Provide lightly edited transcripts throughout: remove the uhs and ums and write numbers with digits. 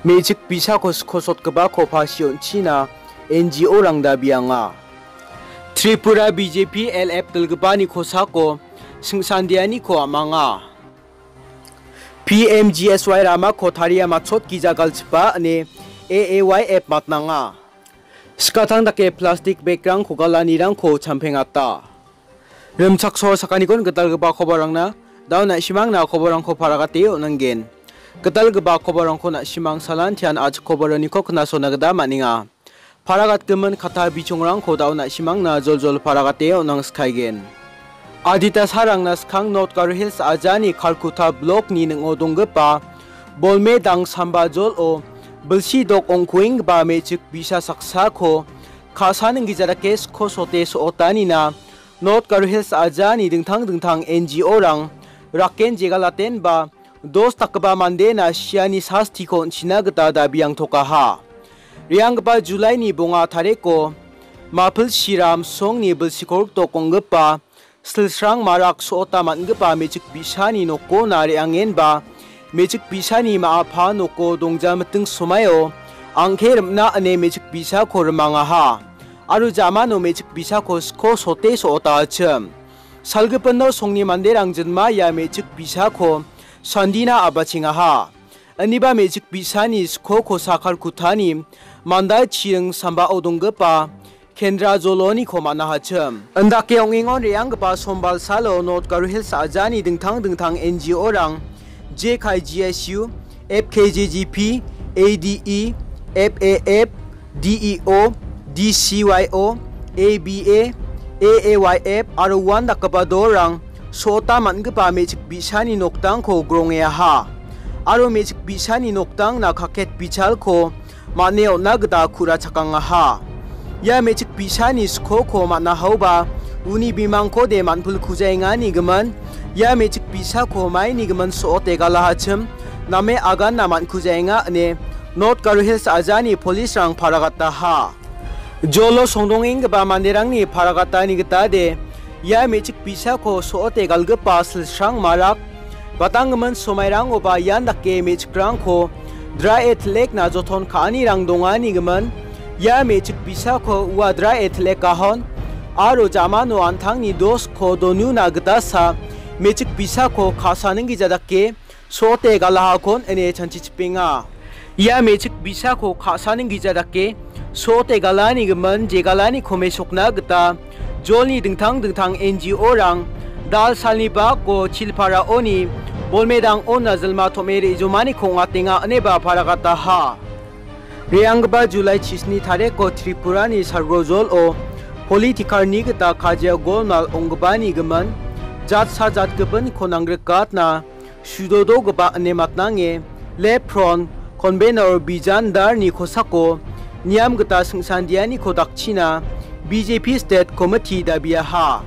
Mejik bisa ko skosot keba ko pasion China NGO rang da bianga. Tripura BJP LF telgeba ni kosa ko singsandiani ko amanga. PMGSY rama ko tharia machot kijagal chpa ane AAYF matnanga. Skatang dake plastic bag rang ko galani rang ko champengata. Remchak so sakani kon getal geba khobarang na daw na simang na khobarang ko paragate onanggen. Getal geba khobarang ko na simang salan tian aj khobarani ko kna so nagda maninga. Paragat kemen kata bichongrang ko daw na simang na joljol paragate onang skaigen. Adita sarang na skang not kar hills ajani Calcutta block ni nang odong gepa bolme dang samba jol o belsi dok ongkuing ba mechik bisa saksa ko kasaneng gijara kes ko sote so otani na not kar hills ajani dingthang NGO rang raken jegalaten ba dos takba mande na siani sasti ko sinagta da biang tokaha riang ba July ni bonga thare ko mapil siram song ni belsikor to konggepa Silsrang marak soota manggepa mejik bisani noko nari angen ba mejik bisani maapa noko dongja meteng sumayo angke remna ane mejik bisa ko remanga ha aru jamano mejik bisa ko sko sote soota achem salgepenno songni manderang jenma ya mejik bisa ko sandina abachinga ha aniba mejik bisani sko ko sakar kutani manda chieng samba odonggepa Kendra Zoloni ko manahachem. Andake ongingon riang ba sombal salo not karu hills ajani dingthang NGO rang JKGSU, FKJGP, ADE, FAF, DEO, DCYO, ABA, AAYF aru wanda kabadorang sota mangba mejik bisani noktang ko grongya ha. Aru mejik bisani noktang na kaket bichal ko maneo nagda kura chakanga ha. Ya mejik bisani sko ko mana hauba uni bimang ko de manpul kujainga ni geman ya mejik bisa ko mai ni geman so tegala hachem name agan naman kujainga ne not karu hills ajani police rang paragata ha jolo songdonging ba manderang ni paragata ni gita de ya mejik bisa ko so tegal ge pasl sang marak batang geman somairang oba yan dakke mejik rang ko dry lake na jothon khani rang dongani geman Ya mejik bisa ko wadra etle kahon aro jamano antang ni dos ko donu na gdasa mejik bisa ko khasaning gi jadakke sote galaha kon ene chanchichpinga ya mejik bisa ko khasaning gi jadakke sote galani gman je galani khome sokna gta jolni dingthang NGO rang dal salni ba ko chilpara oni bolmedang on nazalma thomere jomani khonga tenga aneba paragata ha Riangba July chisni thare ko Tripura ni sargozol o politikar ni gta khajia golnal ongbani gaman jat sa jat gaban konangrekat na sudodo gba ane matnange lepron convener bijan dar ni khosako niam gta singsandiani kodakchina BJP state committee da biaha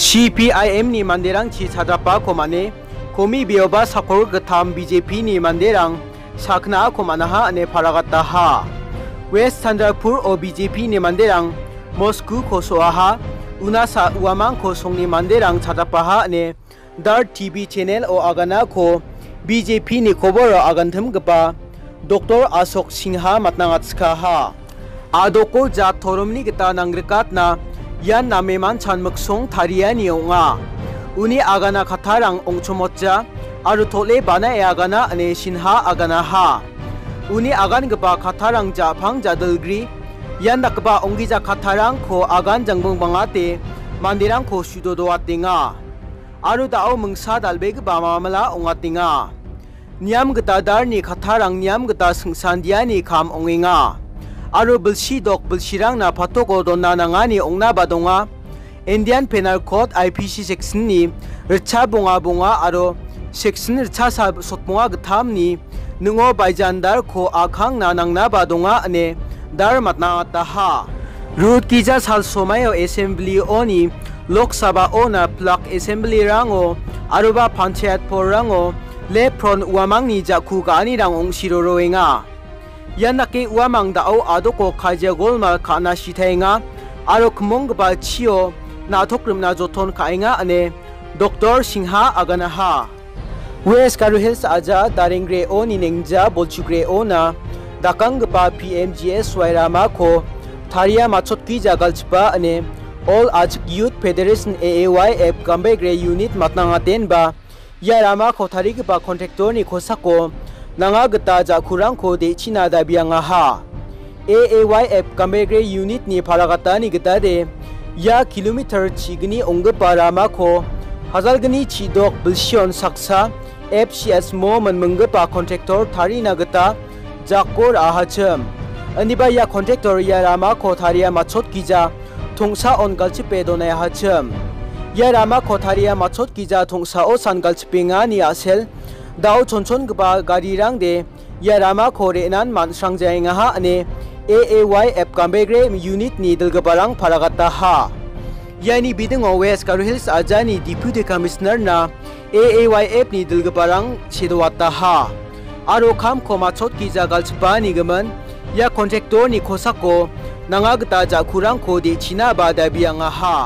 CPIM ni manderang chi sadapa ko mane komi bioba sakor gatham BJP ni manderang sakna ko manaha ane paragata ha West Chandrapur o BJP ni manderang Moscow ko soaha unasa uamang ko songni manderang chadapaha ane Dar TV channel o agana ko BJP ni kobor agantham gpa Dr. Ashok Singha matnangatska ha adoko jat thoromni gita nangrekat na yan nameman chanmuksong tharia ni onga uni agana khatharang ongchomotja aru thole bana agana ane sinha agana ha uni agan gba khatharang japang jadalgri yandakba ongija khatharang ko agan jangbong bangate mandirang ko sudodo atinga aru dao mungsa dalbeg ba mamala ongatinga niam gta darni khatharang niam gta singsandiani kham onginga aru bulsi dok bulsirang na phatoko donna nangani ongna badonga Indian Penal Code IPC section ni richa bonga aru section richa sa sotmonga gtham ni nungo baijandar ko akhang na nangna badonga ane dar matna taha root kija sal somayo assembly oni lok sabha ona plak assembly rango aruba panchayat por rango lepron uamang ni jakhu gani rang ong siroroenga yanake uamang dao adoko khaja golmal khana sithainga aro khmong ba chio na thokrim na jothon khainga ane Dr. Singha agana ha West Karu Hills aja daringre o ni nengja bolchugre o na dakangpa PMGS wairama ko tharia machot ki jagalchpa ane All Ajik Youth Federation AAYF Gambegre Unit matnangaten ba ya rama ko tharigpa contractor ni khosako nanga gata ja khurang ko de china da bianga ha AAYF Gambegre Unit ni pharagata ni gata de ya kilometer chigni ongpa rama ko hazalgni chidok bilsion saksa FCS mo manmungpa contractor thari nagata jakor ahacham aniba ya contractor ya rama ko tharia machot kija thongsa on galchipe dona hacham ya rama ko tharia machot kija thongsa o san galchipinga ni asel dau chonchon gba gari rang de ya rama ko renan mansang jainga ha ane AAYF Gambegre unit ni dalgabarang pharagata ha yani biding West Garo Hills ajani deputy commissioner na AAYF ni dalgabarang chidwata ha aro kham ko machot kija galchpa ni gaman ya contractor ni khosako nangagta ja khurang ko de china ba da bianga ha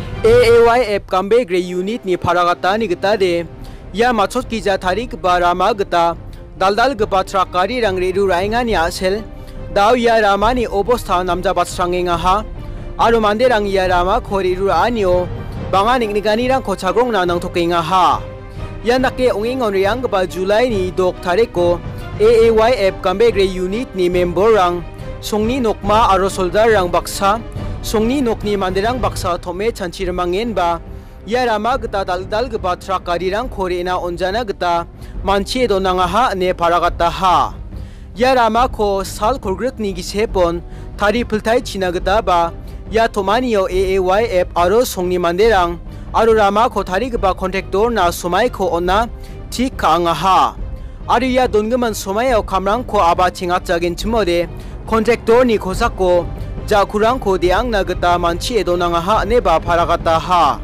AAYF Gambegre unit ni pharagata ni gata de ya machot kija tharik barama gata daldal gpa trakari rangre ru rainga ni asel daw ya ramani obostha namja batsangenga ha aro mande rang ya rama khori ru anio banga niknigani rang ko chagrong na nang thokenga ha ya nake onging on yang gpa July ni dok tharik ko AAYF Gambegre unit ni member rang songni nokma aro soldier rang baksa songni nokni manderang baksa thome chanchirmangen ba ya rama gata daldal gpa trakari rang khorena onjana gata manche donanga ha ne pharagata ha ya rama ko sal khorgrek ni gisepon thari phulthai china gata ba ya thomaniyo AAYF aro songni manderang aro rama ko thari gpa contractor na somai ko onna thik kanga ha ariya dongaman somayo kamrang ko aba chinga chagin chmode contractor ni khosako ja khurang ko deang na gata manchi edonanga ha ne ba pharagata ha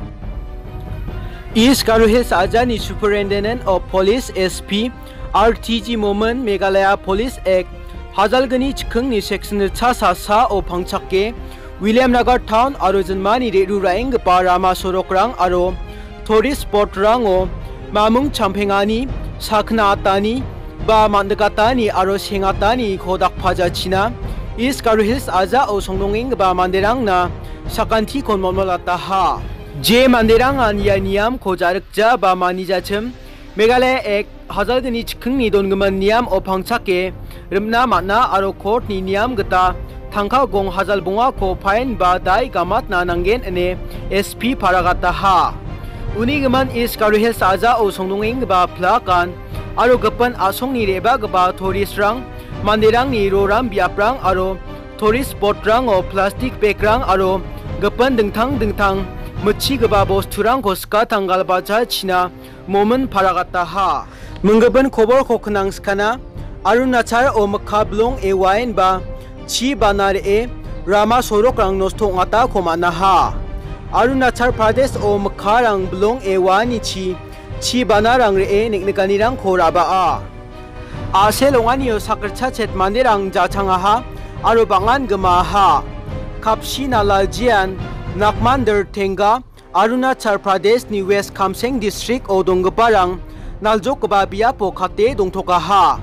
East Garo Hills ajani superintendent of police SP RTG Momen Meghalaya Police Act hazalgani chikhngni section cha sa o phangchakke William Nagar town aro janmani reru raing pa rama sorokrang aro thori spot rango mamung champengani sakna atani ba mandakatani aro sengatani khodak phaja china East Garo Hills aja o songnonging ba manderang na sakanthi konmolata ha je manderang an ya niam khojarakja ba manijacham Meghalaya ek hazalgani chikhngni dongman niam o phangchake rimna mana aro court ni niam gata thangkha gong hazal bunga ko fine ba dai gamat na nangen ane SP pharagata ha unigaman East Garo Hills aja o songnonging ba plakan aro gapan asong ni reba gaba thoris rang mandirang ni roram biaprang aro thoris pot rang o plastic bag rang aro gapan dingthang muchi gaba bosturang ko ska tanggal bacha china momen pharagata ha munggaban khobor khokhnang skana arunachar o makhablong e wain ba chi banar e rama sorok rang nostong ata khomana ha arunachar pradesh o makharang blong e wani chi banarang re e niknikani rang khoraba a aselongani o sakrcha chet mandirang jachanga ha aro bangan gama ha kapsi nalajian nakmander thenga Arunachal Pradesh ni West Kamseng district o dongparang naljok ba biapo khate dongthoka ha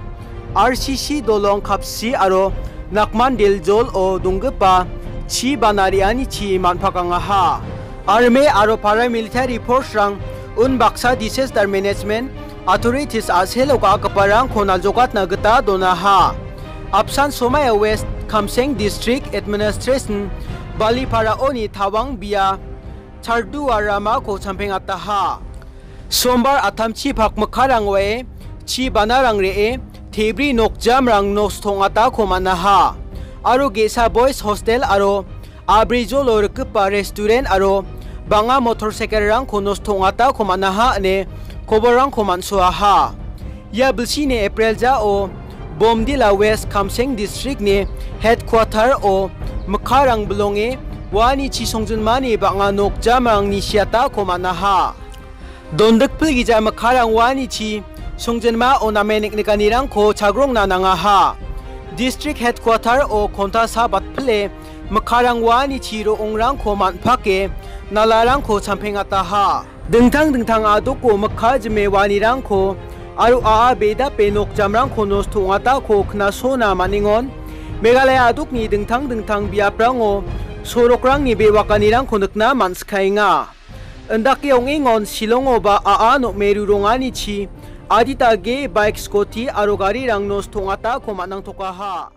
RCC dolong kapsi aro nakman deljol o dongpa chi banariani chi manphakanga ha army aro paramilitary force rang un baksa disaster management authorities aseloka kaparang khonal jokat nagata dona ha apsan somaya West Kamseng district administration balipara oni thawang bia chardu arama ko champeng ata ha sombar athamchi phak makharang we chi banarang re e thebri nokjam rang nos thongata khomana ha aro gesa boys hostel aro abrijo lorkpa restaurant aro banga motorcycle rang khonos thongata khomana ha ne koborang khomanso ha ya bilsi ne april ja o bomdila West Kamseng district ne headquarter o makharang blonge wani chi songjunmani banga nokjamang ni siata khomana ha dondakpul gija makharang wani chi songjunma onamenik nikanirang ko chagrong na nanga ha district headquarter o khonta sa batple makharang wani chi ro ongrang ko manphake nalarang ko champengata ha dingthang adoko makhajme wani rang ko Aru aa beda penok jamrang konos thongata ko khna sona maningon Meghalaya aduk ni dingtang biaprango sorokrang ni bewakanirang konekna manskhainga Endaki ongingon Shillongo ba aa no meru rongani chi adita ge bike scooty aro gari rang nos thongata ko manang tokaha